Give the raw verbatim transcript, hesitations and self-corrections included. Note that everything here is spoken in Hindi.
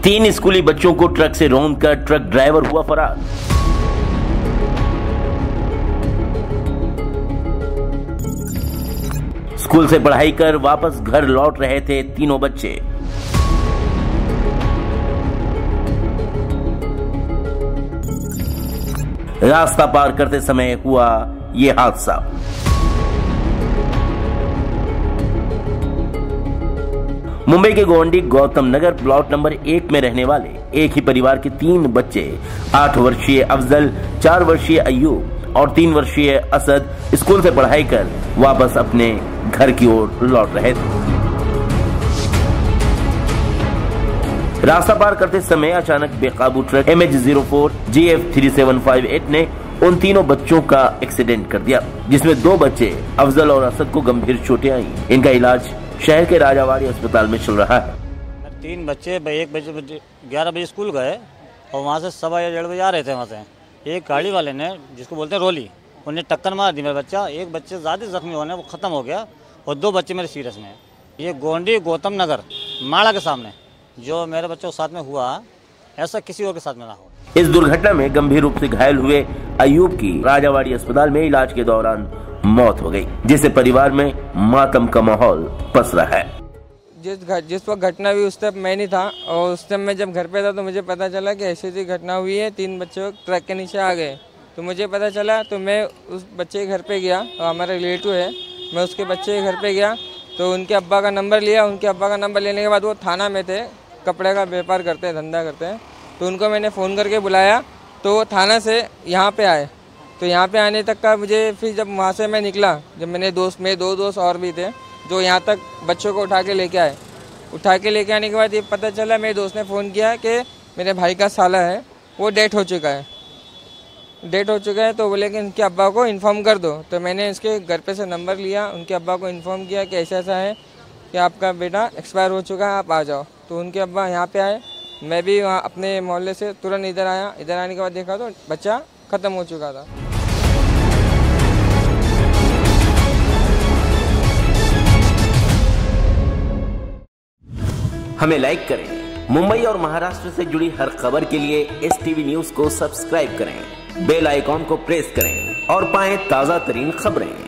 तीन स्कूली बच्चों को ट्रक से रौंदकर ट्रक ड्राइवर हुआ फरार। स्कूल से पढ़ाई कर वापस घर लौट रहे थे तीनों बच्चे। रास्ता पार करते समय हुआ ये हादसा। मुंबई के गोवंडी गौतम नगर प्लॉट नंबर एक में रहने वाले एक ही परिवार के तीन बच्चे आठ वर्षीय अफजल, चार वर्षीय अयूब और तीन वर्षीय असद स्कूल से पढ़ाई कर वापस अपने घर की ओर लौट रहे थे। रास्ता पार करते समय अचानक बेकाबू truck M H zero four G F three seven five eight ने उन तीनों बच्चों का एक्सीडेंट कर दिया, जिसमें दो बच्चे अफजल और असद को गंभीर चोटें आई। इनका इलाज शहर के राजावाड़ी अस्पताल में चल रहा है। तीन बच्चे एक बजे ग्यारह बजे स्कूल गए और वहाँ से सवा या डेढ़ बजे आ रहे थे। वहाँ से एक गाड़ी वाले ने, जिसको बोलते हैं रोली, उन्हें टक्कर मार दी। मेरा बच्चा, एक बच्चे ज़्यादा जख्मी होने, वो ख़त्म हो गया और दो बच्चे मेरे सीरियस में। ये गोवंडी गौतम नगर माड़ा के सामने जो मेरे बच्चों के साथ में हुआ, ऐसा किसी और के साथ में ना हो। इस दुर्घटना में गंभीर रूप से घायल हुए अयूब की राजावाड़ी अस्पताल में इलाज के दौरान मौत हो गई, जिससे परिवार में मातम का माहौल पसरा है। जिस जिस वक्त घटना हुई उस टाइम मैं नहीं था, और उस टाइम मैं जब घर पे था तो मुझे पता चला कि ऐसी ऐसी घटना हुई है, तीन बच्चे ट्रक के नीचे आ गए। तो मुझे पता चला तो मैं उस बच्चे के घर पे गया, और हमारा रिलेटिव है, मैं उसके बच्चे के घर पे गया तो उनके अब्बा का नंबर लिया। उनके अब्बा का नंबर लेने के बाद वो थाना में थे, कपड़े का व्यापार करते हैं, धंधा करते हैं। तो उनको मैंने फ़ोन करके बुलाया तो वो थाना से यहाँ पे आए। तो यहाँ पे आने तक का मुझे, फिर जब वहाँ से मैं निकला, जब मैंने दोस्त मेरे दो दोस्त और भी थे जो यहाँ तक बच्चों को उठा के लेके आए। उठा के लेके आने के बाद ये पता चला, मेरे दोस्त ने फ़ोन किया कि मेरे भाई का साला है वो डेथ हो चुका है डेथ हो चुका है तो बोले कि उनके अब्बा को इन्फॉर्म कर दो। तो मैंने इसके घर पे से नंबर लिया, उनके अब्बा को इन्फॉर्म किया कि ऐसा ऐसा है कि आपका बेटा एक्सपायर हो चुका है, आप आ जाओ। तो उनके अब्बा यहाँ पे आए, मैं भी वहाँ अपने मोहल्ले से तुरंत इधर आया। इधर आने के बाद देखा तो बच्चा ख़त्म हो चुका था। हमें लाइक करें। मुंबई और महाराष्ट्र से जुड़ी हर खबर के लिए एस टी वी न्यूज को सब्सक्राइब करें, बेल आइकॉन को प्रेस करें और पाएं ताजा तरीन खबरें।